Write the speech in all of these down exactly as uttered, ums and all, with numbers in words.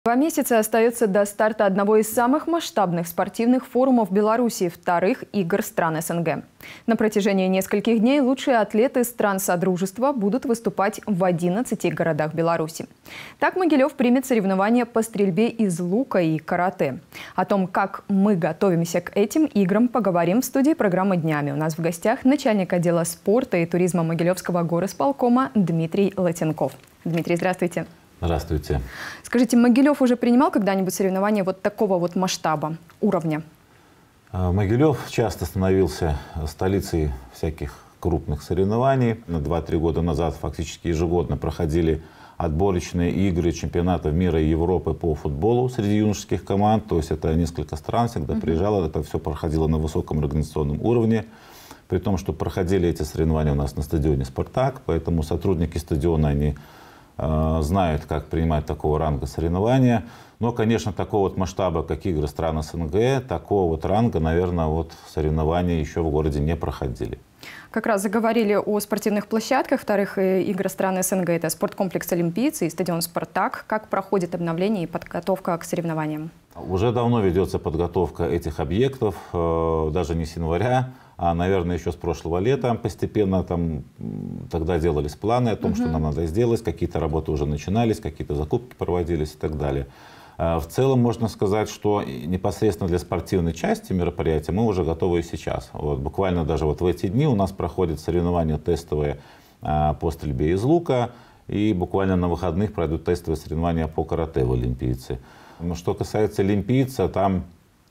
Два месяца остается до старта одного из самых масштабных спортивных форумов Беларуси – вторых игр стран СНГ. На протяжении нескольких дней лучшие атлеты стран Содружества будут выступать в одиннадцати городах Беларуси. Так Могилев примет соревнования по стрельбе из лука и карате. О том, как мы готовимся к этим играм, поговорим в студии программы «Днями». У нас в гостях начальник отдела спорта и туризма Могилевского горосполкома Дмитрий Латенков. Дмитрий, здравствуйте. Здравствуйте. Скажите, Могилев уже принимал когда-нибудь соревнования вот такого вот масштаба, уровня? Могилев часто становился столицей всяких крупных соревнований. два-три года назад фактически ежегодно проходили отборочные игры чемпионатов мира и Европы по футболу среди юношеских команд. То есть это несколько стран всегда приезжало, это все проходило на высоком организационном уровне. При том, что проходили эти соревнования у нас на стадионе «Спартак», поэтому сотрудники стадиона, они знают, как принимать такого ранга соревнования. Но, конечно, такого вот масштаба, как игры стран СНГ, такого вот ранга, наверное, вот соревнования еще в городе не проходили. Как раз заговорили о спортивных площадках вторых игр стран СНГ. Это спорткомплекс «Олимпийцы» и стадион «Спартак». Как проходит обновление и подготовка к соревнованиям? Уже давно ведется подготовка этих объектов, даже не с января, а, наверное, еще с прошлого лета постепенно там тогда делались планы о том, uh-huh. что нам надо сделать, какие-то работы уже начинались, какие-то закупки проводились и так далее. В целом можно сказать, что непосредственно для спортивной части мероприятия мы уже готовы и сейчас. Вот, буквально даже вот в эти дни у нас проходят соревнования тестовые по стрельбе из лука, и буквально на выходных пройдут тестовые соревнования по карате в «Олимпийцы». Но что касается «Олимпийца», там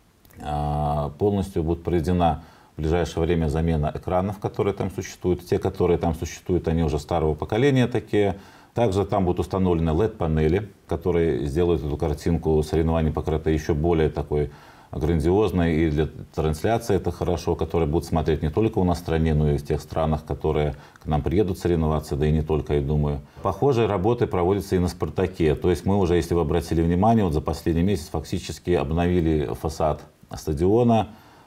полностью будет проведена в ближайшее время замена экранов, которые там существуют. Те, которые там существуют, они уже старого поколения такие. Также там будут установлены эл и ди-панели, которые сделают эту картинку соревнований по карате еще более такой грандиозной. И для трансляции это хорошо, которые будут смотреть не только у нас в стране, но и в тех странах, которые к нам приедут соревноваться, да и не только, я думаю. Похожие работы проводятся и на «Спартаке». То есть мы уже, если вы обратили внимание, вот за последний месяц фактически обновили фасад стадиона,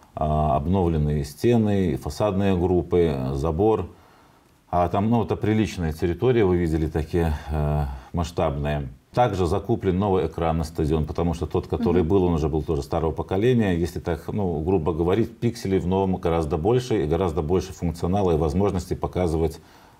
обновленные стены, фасадные группы, забор. А там, ну, это приличная территория, вы видели, такие э, масштабные. Также закуплен новый экран на стадион, потому что тот, который uh-huh. был, он уже был тоже старого поколения. Если так, ну, грубо говорить, пикселей в новом гораздо больше, и гораздо больше функционала и возможностей показывать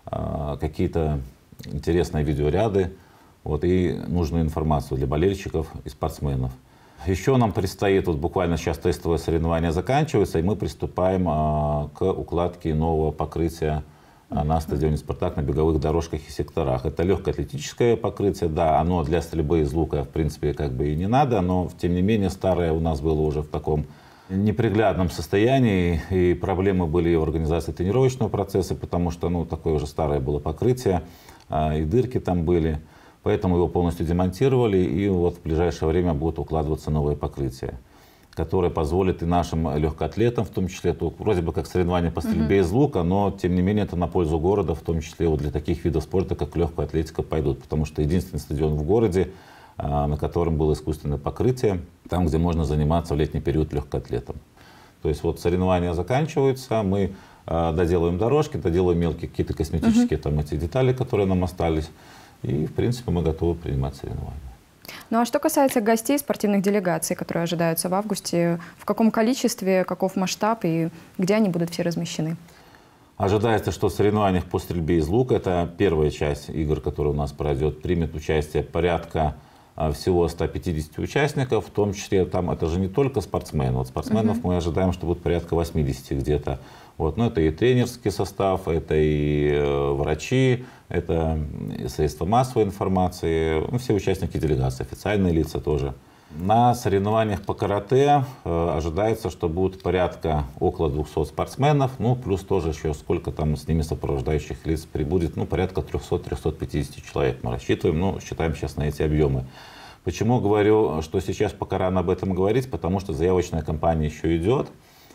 э, какие-то интересные видеоряды, вот, и нужную информацию для болельщиков и спортсменов. Еще нам предстоит, вот буквально сейчас тестовое соревнование заканчивается, и мы приступаем а, к укладке нового покрытия а, на стадионе «Спартак» на беговых дорожках и секторах. Это легкоатлетическое покрытие, да, оно для стрельбы из лука, в принципе, как бы и не надо, но, тем не менее, старое у нас было уже в таком неприглядном состоянии, и проблемы были и в организации тренировочного процесса, потому что, ну, такое уже старое было покрытие, а, и дырки там были. Поэтому его полностью демонтировали, и вот в ближайшее время будут укладываться новые покрытия, которые позволят и нашим легкоатлетам, в том числе, то вроде бы как соревнования по стрельбе uh-huh. из лука, но тем не менее это на пользу города, в том числе вот для таких видов спорта, как легкая атлетика, пойдут. Потому что единственный стадион в городе, на котором было искусственное покрытие, там, где можно заниматься в летний период легкоатлетом. То есть вот соревнования заканчиваются, мы доделаем дорожки, доделаем мелкие какие-то косметические uh-huh. там эти детали, которые нам остались. И, в принципе, мы готовы принимать соревнования. Ну а что касается гостей спортивных делегаций, которые ожидаются в августе, в каком количестве, каков масштаб и где они будут все размещены? Ожидается, что в соревнованиях по стрельбе из лука, это первая часть игр, которая у нас пройдет, примет участие порядка всего ста пятидесяти участников, в том числе там это же не только спортсмены. Вот спортсменов uh-huh. мы ожидаем, что будет порядка восьмидесяти где-то. Вот, но это и тренерский состав, это и э, врачи, это и средства массовой информации, ну, все участники делегации, официальные лица тоже. На соревнованиях по карате э, ожидается, что будет порядка около двухсот спортсменов, ну плюс тоже еще сколько там с ними сопровождающих лиц прибудет, ну порядка трёхсот-трёхсот пятидесяти человек мы рассчитываем, ну считаем сейчас на эти объемы. Почему говорю, что сейчас пока рано об этом говорить, потому что заявочная кампания еще идет.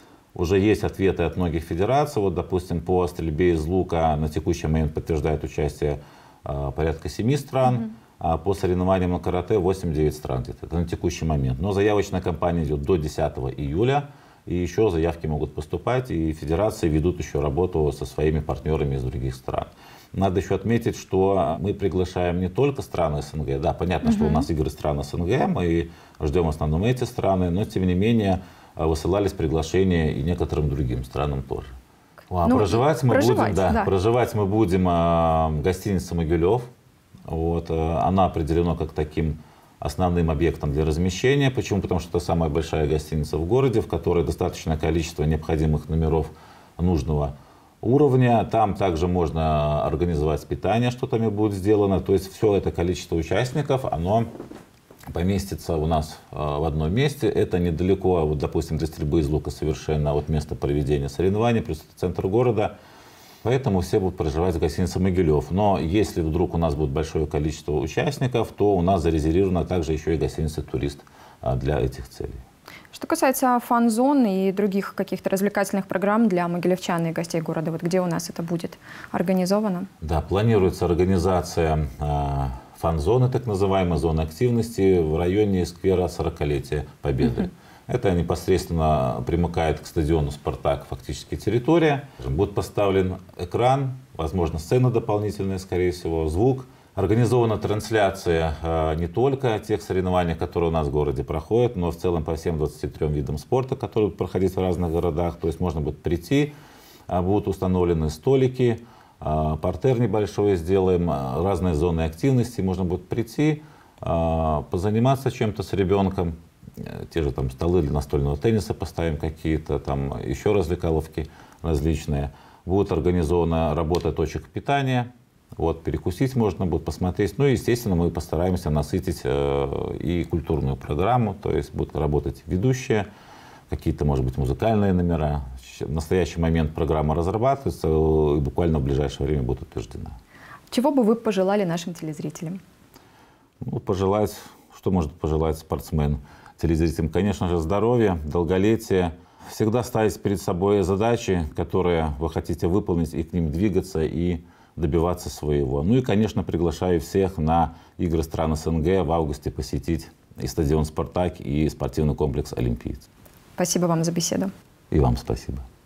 Уже есть ответы от многих федераций. Вот, допустим, по стрельбе из лука на текущий момент подтверждает участие э, порядка семи стран, mm-hmm. а по соревнованиям на карате восемь-девять стран где-то. Это на текущий момент. Но заявочная кампания идет до десятого июля. И еще заявки могут поступать, и федерации ведут еще работу со своими партнерами из других стран. Надо еще отметить, что мы приглашаем не только страны СНГ. Да, понятно, uh-huh. что у нас игры стран СНГ, мы ждем в основном эти страны, но тем не менее высылались приглашения и некоторым другим странам тоже. А ну, проживать мы проживать, будем, да, да. проживать мы будем в гостинице «Могилев». Вот, она определена как таким основным объектом для размещения. Почему? Потому что это самая большая гостиница в городе, в которой достаточное количество необходимых номеров нужного уровня. Там также можно организовать питание, что там и будет сделано. То есть все это количество участников, оно поместится у нас в одном месте. Это недалеко, вот, допустим, для стрельбы из лука совершенно от места проведения соревнований, плюс это центр города. Поэтому все будут проживать в гостинице «Могилев». Но если вдруг у нас будет большое количество участников, то у нас зарезервирована также еще и гостиница «Турист» для этих целей. Что касается фан-зон и других каких-то развлекательных программ для могилевчан и гостей города, вот где у нас это будет организовано? Да, планируется организация фан-зоны, так называемой зоны активности, в районе сквера сорокалетия Победы. Uh-huh. Это непосредственно примыкает к стадиону «Спартак» фактически территория. Будет поставлен экран, возможно, сцена дополнительная, скорее всего, звук. Организована трансляция э, не только тех соревнований, которые у нас в городе проходят, но в целом по всем двадцати трём видам спорта, которые будут проходить в разных городах. То есть можно будет прийти, э, будут установлены столики, э, портер небольшой сделаем, э, разные зоны активности. Можно будет прийти, э, позаниматься чем-то с ребенком. Те же там столы для настольного тенниса поставим какие-то, там еще развлекаловки различные. Будет организована работа точек питания. Вот, перекусить можно будет, посмотреть. Ну и, естественно, мы постараемся насытить э, и культурную программу. То есть будут работать ведущие, какие-то, может быть, музыкальные номера. В настоящий момент программа разрабатывается и буквально в ближайшее время будет утверждена. Чего бы вы пожелали нашим телезрителям? Ну, пожелать, что может пожелать спортсмен телезрителям? Конечно же, здоровья, долголетия. Всегда ставить перед собой задачи, которые вы хотите выполнить, и к ним двигаться, и добиваться своего. Ну и, конечно, приглашаю всех на игры стран СНГ в августе посетить и стадион «Спартак», и спортивный комплекс «Олимпиец». Спасибо вам за беседу. И вам спасибо.